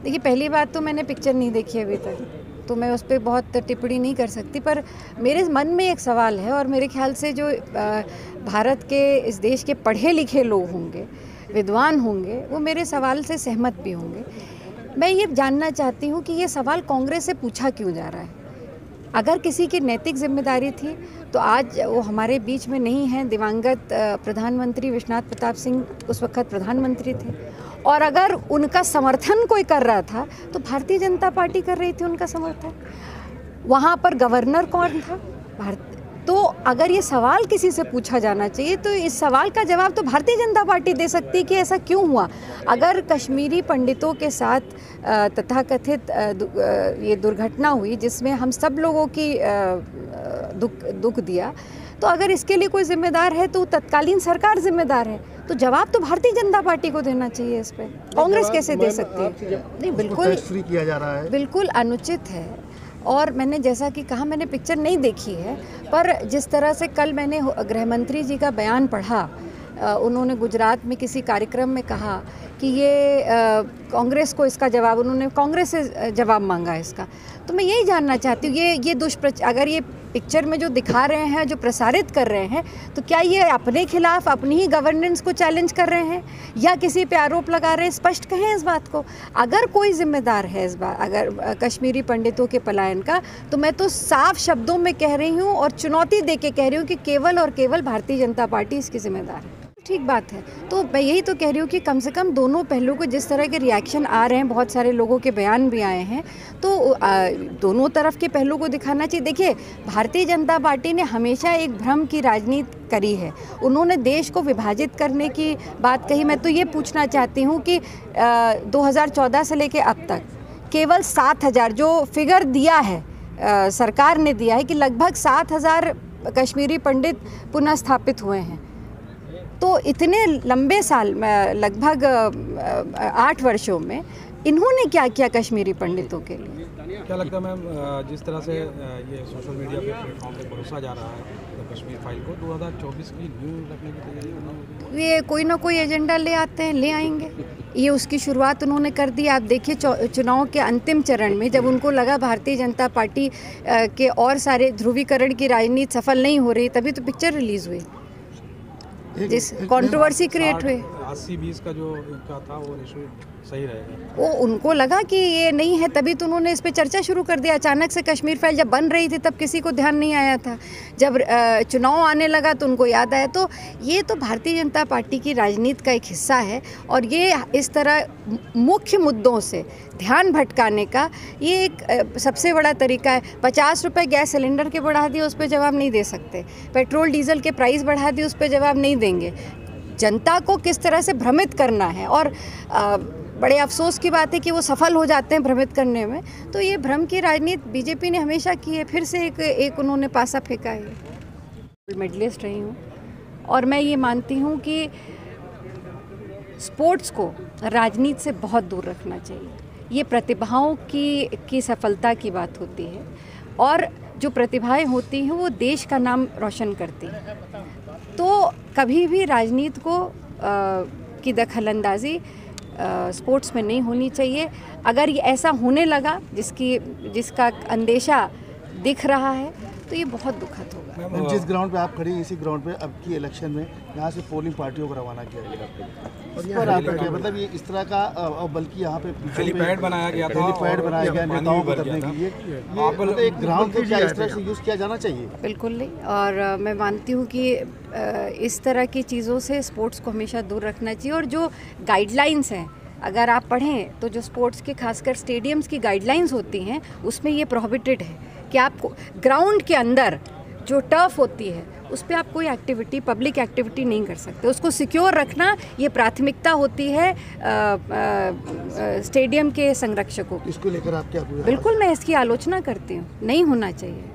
देखिए, पहली बात तो मैंने पिक्चर नहीं देखी अभी तक, तो मैं उस पर बहुत टिप्पणी नहीं कर सकती, पर मेरे मन में एक सवाल है और मेरे ख्याल से जो भारत के इस देश के पढ़े लिखे लोग होंगे, विद्वान होंगे, वो मेरे सवाल से सहमत भी होंगे। मैं ये जानना चाहती हूँ कि ये सवाल कांग्रेस से पूछा क्यों जा रहा है। अगर किसी की नैतिक जिम्मेदारी थी तो आज वो हमारे बीच में नहीं हैं। दिवंगत प्रधानमंत्री विश्वनाथ प्रताप सिंह उस वक्त प्रधानमंत्री थे, और अगर उनका समर्थन कोई कर रहा था तो भारतीय जनता पार्टी कर रही थी उनका समर्थन। वहाँ पर गवर्नर कौन था? तो अगर ये सवाल किसी से पूछा जाना चाहिए तो इस सवाल का जवाब तो भारतीय जनता पार्टी दे सकती है कि ऐसा क्यों हुआ। अगर कश्मीरी पंडितों के साथ तथाकथित ये दुर्घटना हुई जिसमें हम सब लोगों की दुख दिया, तो अगर इसके लिए कोई जिम्मेदार है तो तत्कालीन सरकार जिम्मेदार है, तो जवाब तो भारतीय जनता पार्टी को देना चाहिए। इस पर कांग्रेस कैसे दे सकती है? नहीं, बिल्कुल किया जा रहा है, बिल्कुल अनुचित है। और मैंने जैसा कि कहा, मैंने पिक्चर नहीं देखी है, पर जिस तरह से कल मैंने गृह मंत्री जी का बयान पढ़ा, उन्होंने गुजरात में किसी कार्यक्रम में कहा कि ये कांग्रेस को इसका जवाब, उन्होंने कांग्रेस से जवाब मांगा इसका। तो मैं यही जानना चाहती हूँ, ये अगर ये पिक्चर में जो दिखा रहे हैं, जो प्रसारित कर रहे हैं, तो क्या ये अपने खिलाफ अपनी ही गवर्नेंस को चैलेंज कर रहे हैं या किसी पे आरोप लगा रहे हैं? स्पष्ट कहें इस बात को। अगर कोई जिम्मेदार है इस बात, अगर कश्मीरी पंडितों के पलायन का, तो मैं तो साफ शब्दों में कह रही हूँ और चुनौती दे के कह रही हूँ कि केवल और केवल भारतीय जनता पार्टी इसकी जिम्मेदार है। ठीक बात है, तो मैं यही तो कह रही हूँ कि कम से कम दोनों पहलुओं को, जिस तरह के रिएक्शन आ रहे हैं, बहुत सारे लोगों के बयान भी आए हैं, तो दोनों तरफ के पहलू को दिखाना चाहिए। देखिए, भारतीय जनता पार्टी ने हमेशा एक भ्रम की राजनीति करी है। उन्होंने देश को विभाजित करने की बात कही। मैं तो ये पूछना चाहती हूँ कि 2014 से लेकर अब तक केवल 7,000 जो फिगर दिया है, सरकार ने दिया है कि लगभग 7,000 कश्मीरी पंडित पुनः स्थापित हुए हैं। तो इतने लंबे साल, लगभग 8 वर्षों में इन्होंने क्या किया कश्मीरी पंडितों के लिए? क्या लगता है मैम, जिस तरह से ये सोशल मीडिया पे प्लेटफॉर्म पे परोसा जा रहा है कश्मीर फाइल को, 2024 की न्यूज़ रखने की तैयारी? ये कोई ना कोई एजेंडा ले आते हैं, ले आएंगे। ये उसकी शुरुआत उन्होंने कर दी। आप देखिए, चुनाव के अंतिम चरण में जब उनको लगा भारतीय जनता पार्टी के और सारे ध्रुवीकरण की राजनीति सफल नहीं हो रही, तभी तो पिक्चर रिलीज़ हुई, जिस कंट्रोवर्सी क्रिएट हुए। 80-20 का जो इनका था वो रेशो सही रहेगा, वो उनको लगा कि ये नहीं है, तभी तो उन्होंने इस पे चर्चा शुरू कर दिया। अचानक से कश्मीर फाइल जब बन रही थी तब किसी को ध्यान नहीं आया था, जब चुनाव आने लगा तो उनको याद आया। तो ये तो भारतीय जनता पार्टी की राजनीति का एक हिस्सा है, और ये इस तरह मुख्य मुद्दों से ध्यान भटकाने का ये एक सबसे बड़ा तरीका है। 50 रुपये गैस सिलेंडर के बढ़ा दिए, उस पर जवाब नहीं दे सकते। पेट्रोल डीजल के प्राइस बढ़ा दिए, उस पर जवाब नहीं देंगे। जनता को किस तरह से भ्रमित करना है, और बड़े अफसोस की बात है कि वो सफल हो जाते हैं भ्रमित करने में। तो ये भ्रम की राजनीति बीजेपी ने हमेशा की है। फिर से एक उन्होंने पासा फेंका है। मेडलिस्ट रही हूँ और मैं ये मानती हूँ कि स्पोर्ट्स को राजनीति से बहुत दूर रखना चाहिए। ये प्रतिभाओं की सफलता की बात होती है, और जो प्रतिभाएं होती हैं वो देश का नाम रोशन करती हैं। तो कभी भी राजनीति को की दखलंदाजी स्पोर्ट्स में नहीं होनी चाहिए। अगर ये ऐसा होने लगा जिसका अंदेशा दिख रहा है, तो ये बहुत दुखद होगा। जिस ग्राउंड पे आप खड़ी, इसी ग्राउंड पे अब की इलेक्शन में यहाँ से पोलिंग पार्टियों को रवाना किया गया, और यहाँ पर मतलब ये इस तरह का, बल्कि यहाँ पे हेलीपैड बनाया गया था, हेलीपैड बनाया गया नेताओं को करने के लिए। ये मतलब एक ग्राउंड को क्या इस तरह से यूज़ किया जाना चाहिए? बिल्कुल नहीं, और मैं मानती हूँ कि इस तरह की चीज़ों से स्पोर्ट्स को हमेशा दूर रखना चाहिए। और जो गाइडलाइंस हैं, अगर आप पढ़ें तो जो स्पोर्ट्स के खासकर स्टेडियम्स की गाइडलाइंस होती हैं, उसमें ये प्रोहिबिटेड है कि आपको ग्राउंड के अंदर जो टर्फ होती है उस पर आप कोई एक्टिविटी, पब्लिक एक्टिविटी नहीं कर सकते। उसको सिक्योर रखना ये प्राथमिकता होती है स्टेडियम के संरक्षकों की। इसको लेकर आप क्या? बिल्कुल मैं इसकी आलोचना करती हूँ, नहीं होना चाहिए।